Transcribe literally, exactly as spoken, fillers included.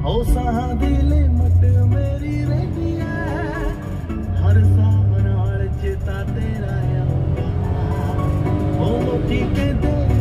हो साहां दी लिमट मेरी रही है, हर साह नाल चेता तेरा आऊंगा। ओ लोकी कहंदे